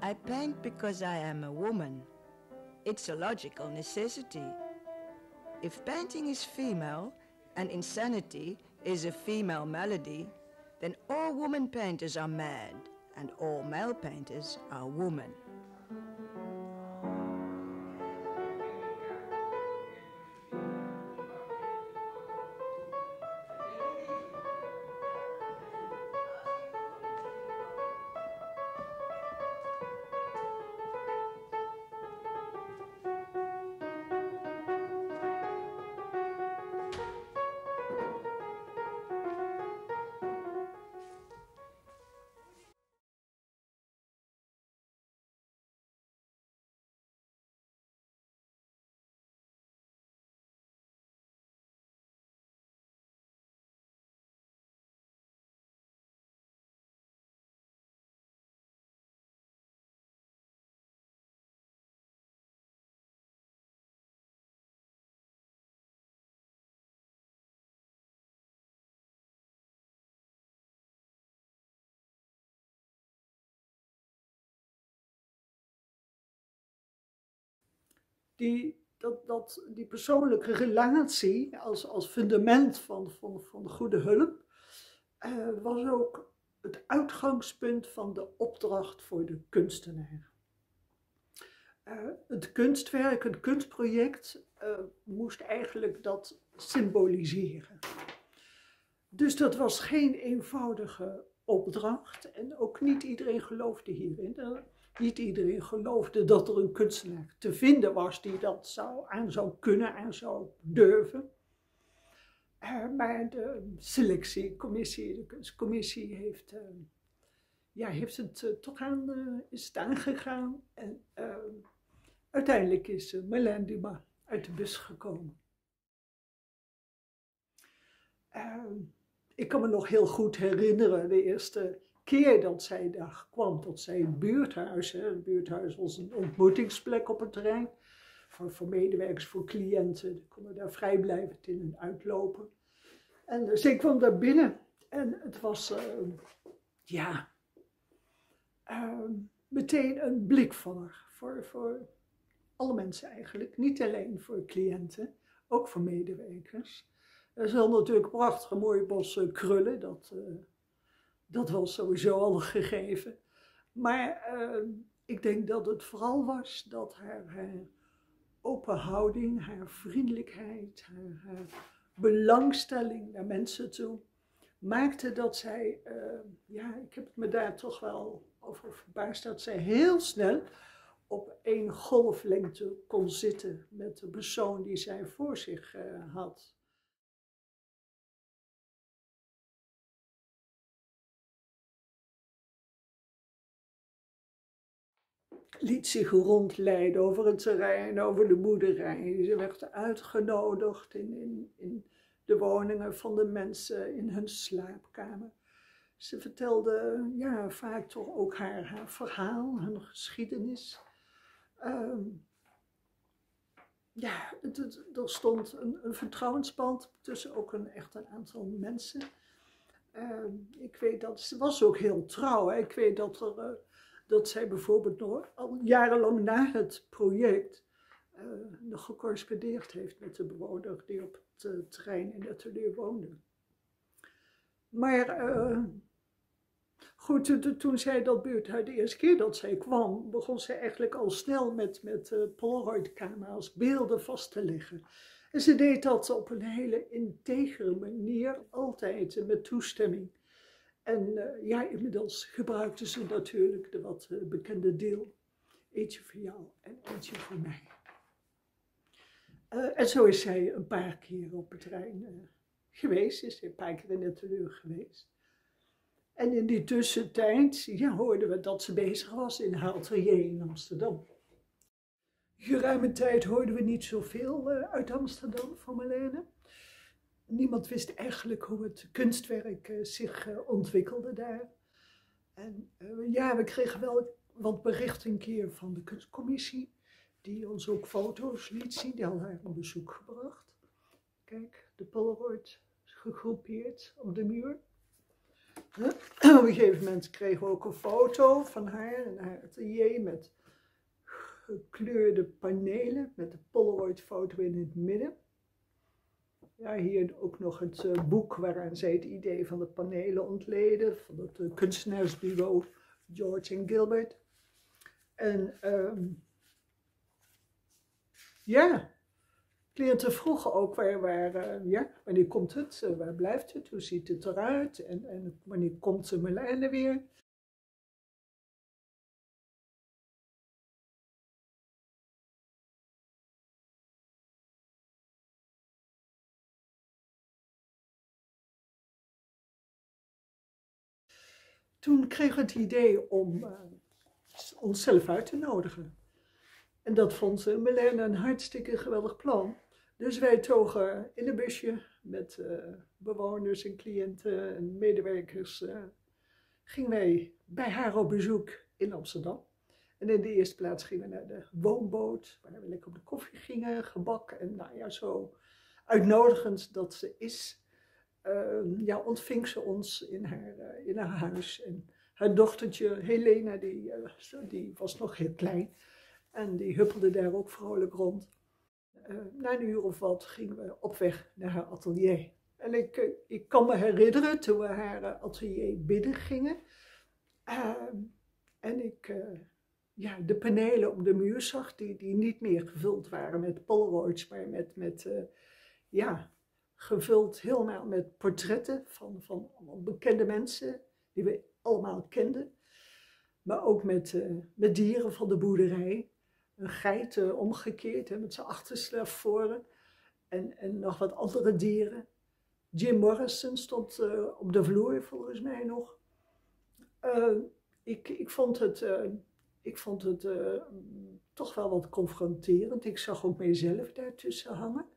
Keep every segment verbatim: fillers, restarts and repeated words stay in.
I paint because I am a woman. It's a logical necessity. If painting is female and insanity is a female malady, then all woman painters are mad and all male painters are women. Die, dat, dat, die persoonlijke relatie als, als fundament van, van, van de goede hulp uh, was ook het uitgangspunt van de opdracht voor de kunstenaar. Uh, het kunstwerk, het kunstproject uh, moest eigenlijk dat symboliseren. Dus dat was geen eenvoudige opdracht en ook niet iedereen geloofde hierin. Uh, Niet iedereen geloofde dat er een kunstenaar te vinden was die dat zou, aan zou kunnen en zou durven. Uh, maar de selectiecommissie, de kunstcommissie, heeft, uh, ja, heeft het uh, toch aan, uh, is het aangegaan. En uh, uiteindelijk is uh, Marlène Dumas uit de bus gekomen. Uh, ik kan me nog heel goed herinneren, de eerste keer dat zij daar kwam, dat zij het buurthuis, hè, het buurthuis was een ontmoetingsplek op het terrein, voor, voor medewerkers, voor cliënten, die konden daar vrijblijvend in en uitlopen. En dus ik kwam daar binnen en het was, uh, ja, uh, meteen een blikvanger voor, voor alle mensen eigenlijk, niet alleen voor cliënten, ook voor medewerkers. Er zijn natuurlijk prachtige mooie bossen krullen, dat... Uh, Dat was sowieso al gegeven. Maar uh, ik denk dat het vooral was dat haar, haar open houding, haar vriendelijkheid, haar, haar belangstelling naar mensen toe, maakte dat zij, uh, ja, ik heb me daar toch wel over verbaasd, dat zij heel snel op één golflengte kon zitten met de persoon die zij voor zich uh, had. Liet zich rondleiden over het terrein, over de boerderij. Ze werd uitgenodigd in, in, in de woningen van de mensen, in hun slaapkamer. Ze vertelde ja, vaak toch ook haar, haar verhaal, hun geschiedenis. Um, ja, het, het, er stond een, een vertrouwensband tussen ook een, echt een aantal mensen. Um, ik weet dat, ze was ook heel trouw. Hè. Ik weet dat er... Uh, dat zij bijvoorbeeld nog al jarenlang na het project uh, nog gecorrespondeerd heeft met de bewoner die op het uh, terrein in het atelier woonde. Maar uh, goed, toen zij dat buurthuis, de eerste keer dat zij kwam, begon zij eigenlijk al snel met, met uh, Polaroid-camera's beelden vast te leggen. En ze deed dat op een hele integere manier, altijd uh, met toestemming. En uh, ja, inmiddels gebruikten ze natuurlijk de wat uh, bekende deel. Eentje voor jou en eentje voor mij. Uh, en zo is zij een paar keer op het terrein uh, geweest. Is een paar keer in het atelier geweest. En in die tussentijd ja, hoorden we dat ze bezig was in haar atelier in Amsterdam. Geruime tijd hoorden we niet zoveel uh, uit Amsterdam van Marlène. Niemand wist eigenlijk hoe het kunstwerk uh, zich uh, ontwikkelde daar. En uh, ja, we kregen wel wat bericht een keer van de kunstcommissie, die ons ook foto's liet zien. Die hadden haar een bezoek gebracht. Kijk, de Polaroid gegroepeerd op de muur. Op een gegeven moment kregen we ook een foto van haar in haar atelier met gekleurde panelen met de Polaroid-foto in het midden. Ja, hier ook nog het uh, boek waaraan zij het idee van de panelen ontleden, van het uh, kunstenaarsduo George en Gilbert. En um, ja, cliënten vroegen ook waar, waar uh, ja, wanneer komt het, uh, waar blijft het, hoe ziet het eruit en, en wanneer komt de Marlijne weer. Toen kregen we het idee om uh, onszelf uit te nodigen. En dat vond uh, Marlijne een hartstikke geweldig plan. Dus wij togen in een busje met uh, bewoners en cliënten en medewerkers. Uh, gingen wij bij haar op bezoek in Amsterdam. En in de eerste plaats gingen we naar de woonboot, waar we lekker op de koffie gingen, gebak. En nou ja, zo uitnodigend dat ze is. Uh, ja, ontving ze ons in haar, uh, in haar huis. En haar dochtertje Helena, die, uh, die was nog heel klein. En die huppelde daar ook vrolijk rond. Uh, na een uur of wat gingen we op weg naar haar atelier. En ik, uh, ik kan me herinneren toen we haar uh, atelier binnen gingen. Uh, en ik uh, ja, de panelen op de muur zag, die, die niet meer gevuld waren met Polaroids, maar met... met uh, ja, gevuld helemaal met portretten van, van bekende mensen die we allemaal kenden. Maar ook met, uh, met dieren van de boerderij. Een geit uh, omgekeerd hè, met zijn achterste voren. En, en nog wat andere dieren. Jim Morrison stond uh, op de vloer volgens mij nog. Uh, ik, ik vond het, uh, ik vond het uh, toch wel wat confronterend. Ik zag ook mijzelf daartussen hangen.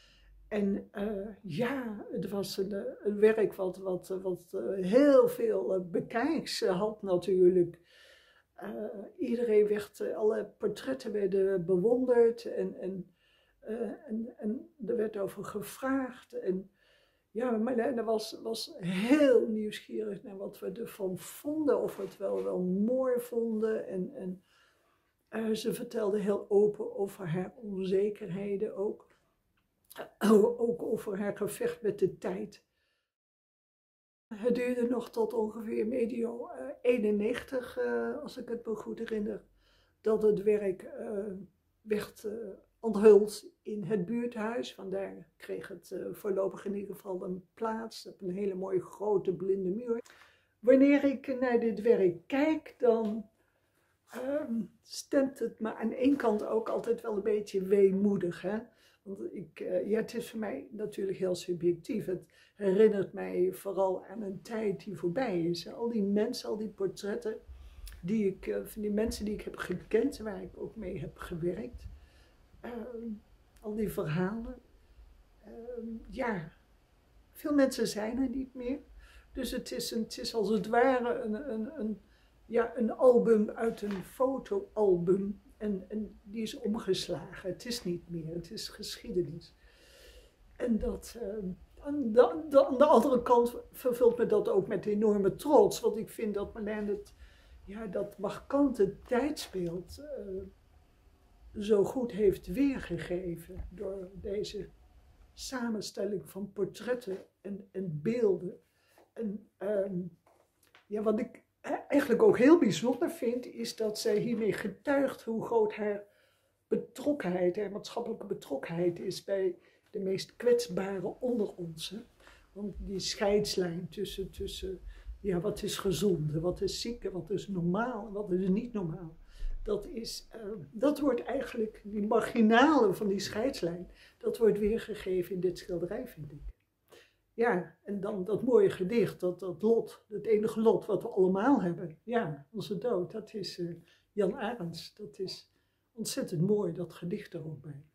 En uh, ja, het was een, een werk wat, wat, wat uh, heel veel uh, bekijks uh, had natuurlijk. Uh, iedereen werd, uh, alle portretten werden bewonderd en, en, uh, en, en er werd over gevraagd. En ja, Marlijne was, was heel nieuwsgierig naar wat we ervan vonden, of we het wel, wel mooi vonden. En, en uh, ze vertelde heel open over haar onzekerheden ook. Ook over haar gevecht met de tijd. Het duurde nog tot ongeveer medio uh, eenennegentig, uh, als ik het me goed herinner, dat het werk uh, werd uh, onthuld in het buurthuis. Vandaar kreeg het uh, voorlopig in ieder geval een plaats op een hele mooie grote blinde muur. Wanneer ik naar dit werk kijk, dan uh, stemt het me aan één kant ook altijd wel een beetje weemoedig, hè? Want ik, uh, ja, het is voor mij natuurlijk heel subjectief. Het herinnert mij vooral aan een tijd die voorbij is. Al die mensen, al die portretten, die ik, uh, van die mensen die ik heb gekend, waar ik ook mee heb gewerkt. Uh, al die verhalen. Uh, ja, veel mensen zijn er niet meer. Dus het is, een, het is als het ware een, een, een, ja, een album uit een fotoalbum. En, en die is omgeslagen. Het is niet meer, het is geschiedenis. En dat, uh, aan, de, aan de andere kant vervult me dat ook met enorme trots. Want ik vind dat Marlijne het, ja, dat markante tijdsbeeld uh, zo goed heeft weergegeven. Door deze samenstelling van portretten en, en beelden. En um, ja, wat ik eigenlijk ook heel bijzonder vind, is dat zij hiermee getuigt hoe groot haar betrokkenheid, haar maatschappelijke betrokkenheid is bij de meest kwetsbaren onder ons. Hè? Want die scheidslijn tussen, tussen ja, wat is gezonde, wat is zieke, wat is normaal en wat is niet normaal. Dat, is, uh, dat wordt eigenlijk, die marginale van die scheidslijn, dat wordt weergegeven in dit schilderij, vind ik. Ja, en dan dat mooie gedicht, dat, dat lot, het enige lot wat we allemaal hebben. Ja, onze dood, dat is uh, Jan Arends. Dat is ontzettend mooi, dat gedicht er ook bij.